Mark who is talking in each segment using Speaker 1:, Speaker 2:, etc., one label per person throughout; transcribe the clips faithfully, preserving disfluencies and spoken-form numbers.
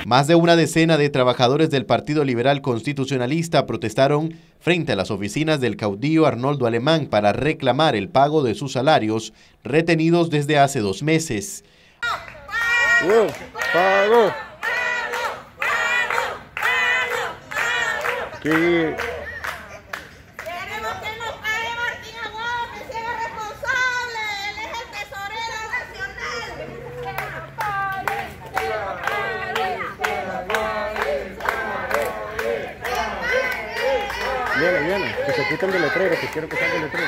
Speaker 1: Más de una decena de trabajadores del Partido Liberal Constitucionalista protestaron frente a las oficinas del caudillo Arnoldo Alemán para reclamar el pago de sus salarios retenidos desde hace dos meses.
Speaker 2: ¡Pago! ¡Pago! Sí.
Speaker 3: Queremos que nos pague Martín Aguado, que sea responsable, él es el tesorero nacional. Que nos pague, que nos pague, que nos pague.
Speaker 2: Viene, viene, que se quiten del letrero, que quiero que salga el letrero.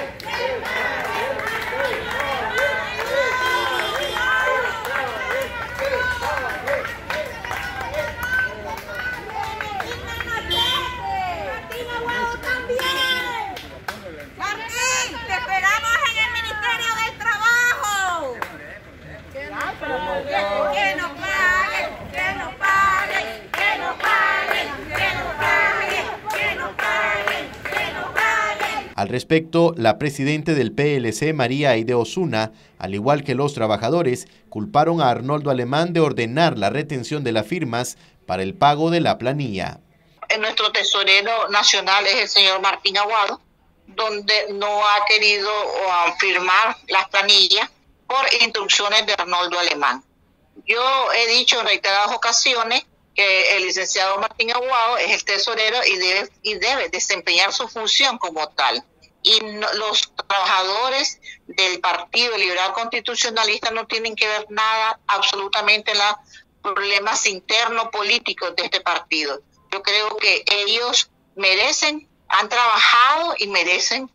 Speaker 3: Que nos pague, que nos pague, que nos pague, que nos pague, que nos pague, que nos pague.
Speaker 1: Al respecto, la presidenta del P L C, María Aide Osuna, al igual que los trabajadores, culparon a Arnoldo Alemán de ordenar la retención de las firmas para el pago de la planilla.
Speaker 4: Nuestro tesorero nacional es el señor Martín Aguado, donde no ha querido uh, firmar las planillas por instrucciones de Arnoldo Alemán. Yo he dicho en reiteradas ocasiones que el licenciado Martín Aguado es el tesorero y debe, y debe desempeñar su función como tal. Y no, los trabajadores del Partido Liberal Constitucionalista no tienen que ver nada absolutamente en los problemas internos políticos de este partido. Yo creo que ellos merecen, han trabajado y merecen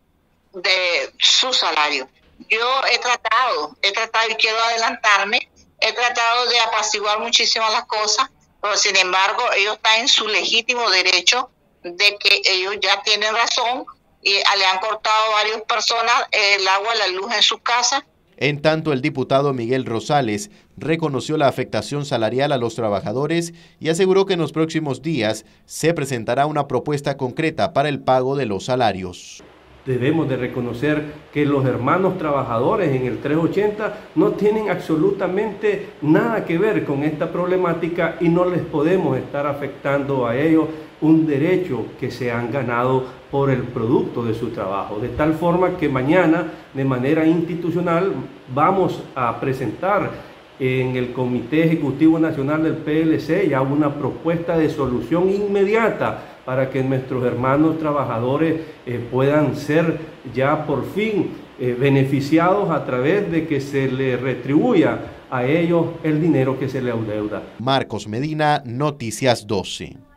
Speaker 4: de su salario. Yo he tratado, he tratado y quiero adelantarme, he tratado de apaciguar muchísimas las cosas, pero sin embargo ellos están en su legítimo derecho de que ellos ya tienen razón y le han cortado a varias personas el agua y la luz en sus casas.
Speaker 1: En tanto, el diputado Miguel Rosales reconoció la afectación salarial a los trabajadores y aseguró que en los próximos días se presentará una propuesta concreta para el pago de los salarios.
Speaker 5: Debemos de reconocer que los hermanos trabajadores en el trescientos ochenta no tienen absolutamente nada que ver con esta problemática y no les podemos estar afectando a ellos un derecho que se han ganado por el producto de su trabajo. De tal forma que mañana, de manera institucional, vamos a presentar en el Comité Ejecutivo Nacional del P L C ya una propuesta de solución inmediata para que nuestros hermanos trabajadores eh, puedan ser ya por fin eh, beneficiados a través de que se les retribuya a ellos el dinero que se les adeuda.
Speaker 1: Marcos Medina, Noticias doce.